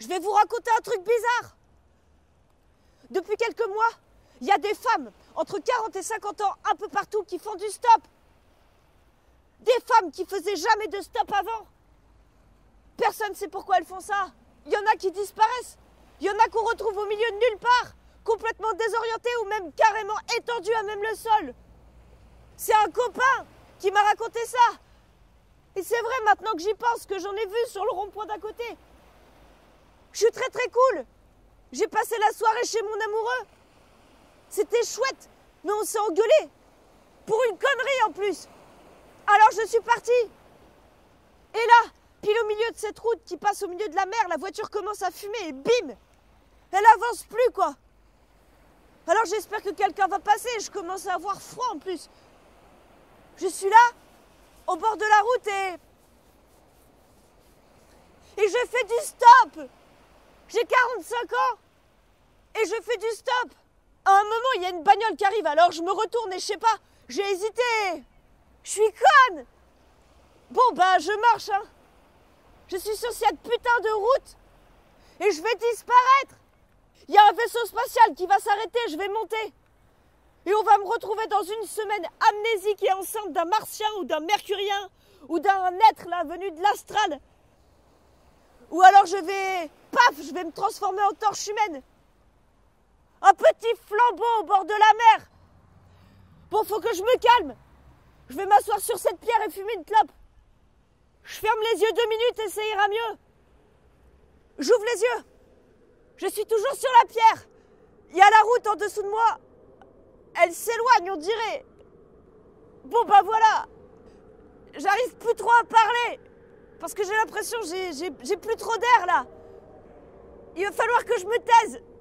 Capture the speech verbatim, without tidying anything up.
Je vais vous raconter un truc bizarre. Depuis quelques mois, il y a des femmes entre quarante et cinquante ans un peu partout qui font du stop. Des femmes qui faisaient jamais de stop avant. Personne ne sait pourquoi elles font ça. Il y en a qui disparaissent. Il y en a qu'on retrouve au milieu de nulle part, complètement désorientées ou même carrément étendues à même le sol. C'est un copain qui m'a raconté ça. Et c'est vrai maintenant que j'y pense, que j'en ai vu sur le rond-point d'à côté. Je suis très très cool. J'ai passé la soirée chez mon amoureux. C'était chouette, mais on s'est engueulé. Pour une connerie en plus. Alors je suis partie. Et là, pile au milieu de cette route qui passe au milieu de la mer, la voiture commence à fumer et bim, elle avance plus quoi. Alors j'espère que quelqu'un va passer. Je commence à avoir froid en plus. Je suis là, au bord de la route et... Et je fais du stop. J'ai quarante-cinq ans. Et je fais du stop. À un moment, il y a une bagnole qui arrive. Alors je me retourne et je sais pas, j'ai hésité. Je suis conne. Bon bah je marche hein. Je suis sur cette putain de route. Et je vais disparaître. Il y a un vaisseau spatial qui va s'arrêter, je vais monter. Et on va me retrouver dans une semaine amnésique et enceinte d'un martien ou d'un mercurien ou d'un être là venu de l'astral. Ou alors je vais, paf, je vais me transformer en torche humaine. Un petit flambeau au bord de la mer. Bon, faut que je me calme. Je vais m'asseoir sur cette pierre et fumer une clope. Je ferme les yeux deux minutes et ça ira mieux. J'ouvre les yeux. Je suis toujours sur la pierre. Il y a la route en dessous de moi. Elle s'éloigne, on dirait. Bon, bah voilà. J'arrive plus trop à parler. Parce que j'ai l'impression que j'ai, j'ai, j'ai plus trop d'air là. Il va falloir que je me taise.